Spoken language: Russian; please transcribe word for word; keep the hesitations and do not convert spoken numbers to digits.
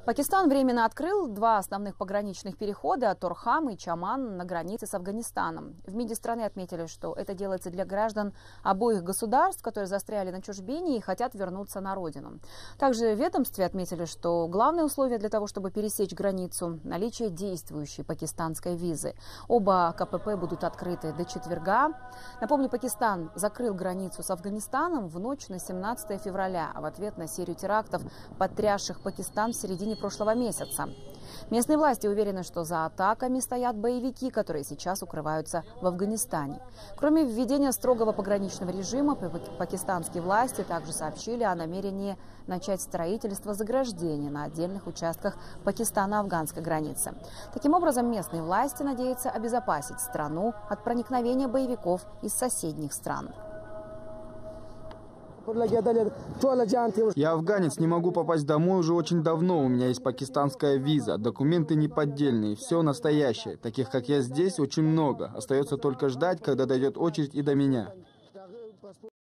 Пакистан временно открыл два основных пограничных перехода – Торхам и Чаман на границе с Афганистаном. В МИДе страны отметили, что это делается для граждан обоих государств, которые застряли на чужбине и хотят вернуться на родину. Также в ведомстве отметили, что главное условие для того, чтобы пересечь границу – наличие действующей пакистанской визы. Оба КПП будут открыты до четверга. Напомню, Пакистан закрыл границу с Афганистаном в ночь на семнадцатое февраля, в ответ на серию терактов, потрясших Пакистан в середине прошлого месяца. Местные власти уверены, что за атаками стоят боевики, которые сейчас укрываются в Афганистане. Кроме введения строгого пограничного режима, пакистанские власти также сообщили о намерении начать строительство заграждений на отдельных участках пакистано-афганской границы. Таким образом, местные власти надеются обезопасить страну от проникновения боевиков из соседних стран. Я афганец, не могу попасть домой уже очень давно. У меня есть пакистанская виза, документы не поддельные, все настоящее. Таких, как я, здесь очень много. Остается только ждать, когда дойдет очередь и до меня.